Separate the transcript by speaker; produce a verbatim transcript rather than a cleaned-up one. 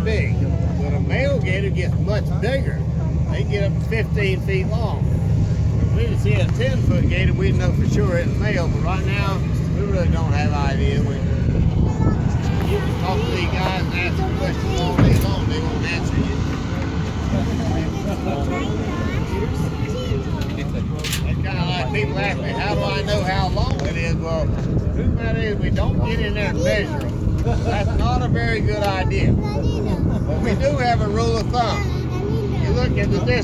Speaker 1: big. But a male gator gets much bigger. They get up to fifteen feet long. If we see a ten foot gator, we'd know for sure it's a male, but right now, we really don't have an idea. We, you can talk to these guys and ask them questions all day long, they won't answer you. It's kind of like people ask me, how do I know how long it is? Well, the truth matter is we don't get in there and measure them. That's not a very good idea. But we do have a rule of thumb. You look at the distance.